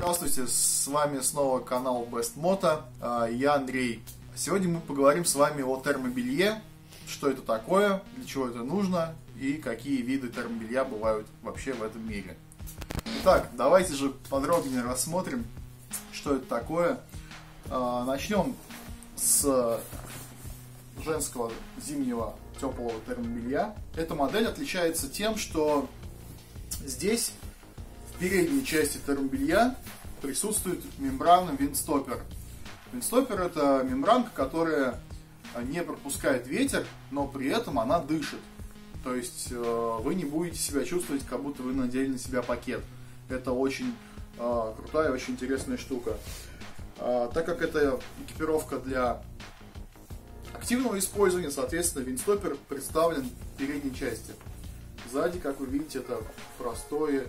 Здравствуйте, с вами снова канал Best Moto, я Андрей. Сегодня мы поговорим с вами о термобелье, что это такое, для чего это нужно и какие виды термобелья бывают вообще в этом мире. Итак, давайте же подробнее рассмотрим, что это такое. Начнем с женского зимнего теплого термобелья. Эта модель отличается тем, что здесь в передней части термобелья присутствует мембрана виндстоппер. Виндстоппер — это мембранка, которая не пропускает ветер, но при этом она дышит. То есть вы не будете себя чувствовать, как будто вы надели на себя пакет. Это очень крутая, очень интересная штука. Так как это экипировка для активного использования, соответственно, виндстоппер представлен в передней части. Сзади, как вы видите, это простое,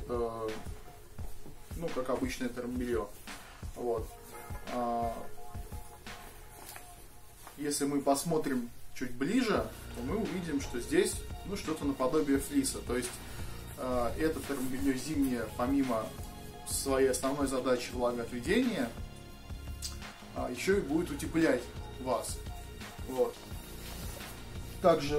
как обычное термобелье. Вот. Если мы посмотрим чуть ближе, то мы увидим, что здесь что-то наподобие флиса. То есть это термобелье зимнее, помимо своей основной задачи влагоотведения, еще и будет утеплять вас. Вот. Также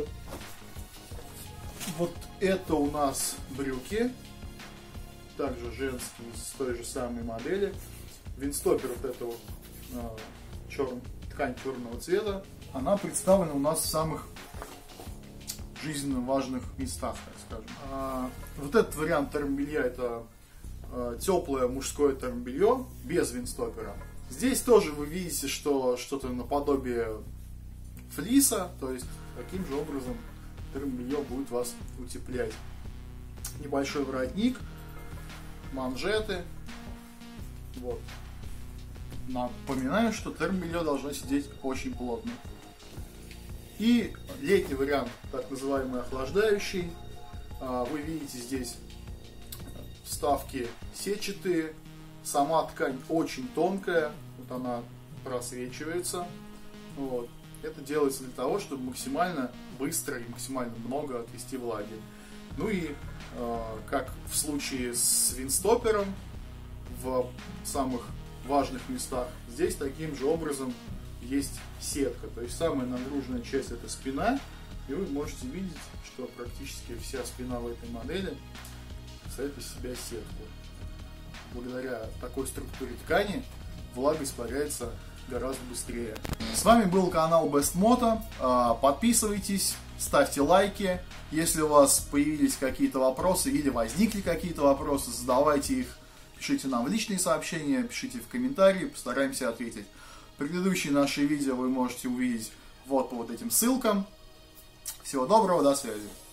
вот это у нас брюки, также женские, с той же самой модели. Виндстоппер, вот эта вот ткань черного цвета, она представлена у нас в самых жизненно важных местах, так скажем. Вот этот вариант термобелья — это теплое мужское термобелье без виндстоппера. Здесь тоже вы видите, что что-то наподобие флиса, то есть таким же образом термобелье будет вас утеплять. Небольшой воротник, манжеты. Вот. Напоминаю, что термобелье должно сидеть очень плотно. И летний вариант, так называемый охлаждающий. Вы видите здесь вставки сетчатые. Сама ткань очень тонкая, вот она просвечивается. Вот. Это делается для того, чтобы максимально быстро и максимально много отвести влаги. Ну и как в случае с виндстоппером в самых важных местах, здесь таким же образом есть сетка. То есть самая нагруженная часть — это спина, и вы можете видеть, что практически вся спина в этой модели представляет из себя сетку. Благодаря такой структуре ткани влага испаряется гораздо быстрее. С вами был канал Best Moto. Подписывайтесь, ставьте лайки. Если у вас появились какие-то вопросы или возникли какие-то вопросы, задавайте их, пишите нам в личные сообщения, пишите в комментарии, постараемся ответить. Предыдущие наши видео вы можете увидеть вот по вот этим ссылкам. Всего доброго, до связи.